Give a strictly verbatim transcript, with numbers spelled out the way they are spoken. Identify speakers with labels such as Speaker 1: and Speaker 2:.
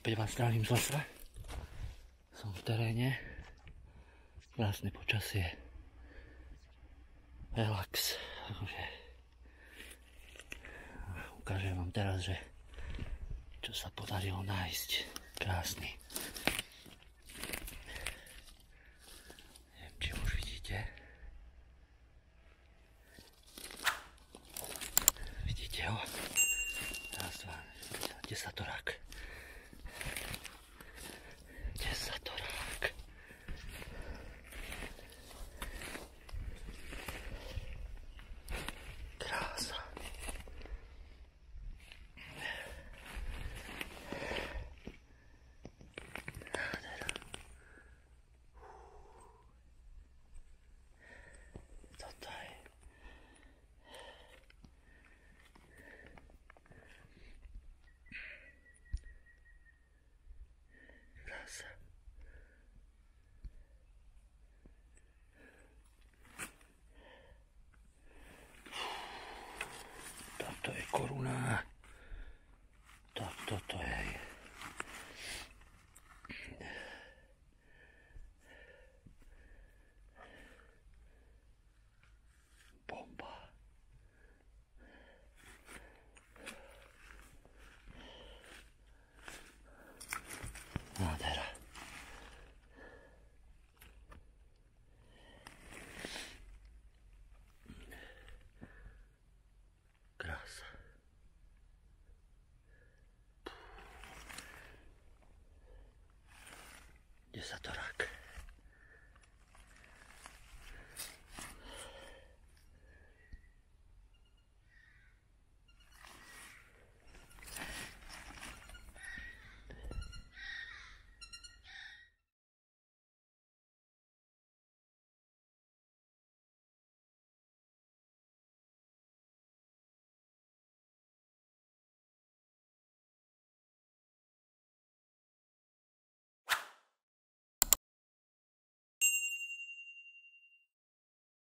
Speaker 1: Opäť vás zdravím z lesa. Som v teréne. Krásne počasie. Relax. Takže ukážem vám teraz, že čo sa podarilo nájsť. Krásny. Neviem, či už vidíte. Vidíte ho? Raz, dva, desatorák. Desatorák. Krása. Nádhera. Toto je. Krása. Toto je koruna. Tak toto je. Bomba. Nádhera. Krása. Desatorák.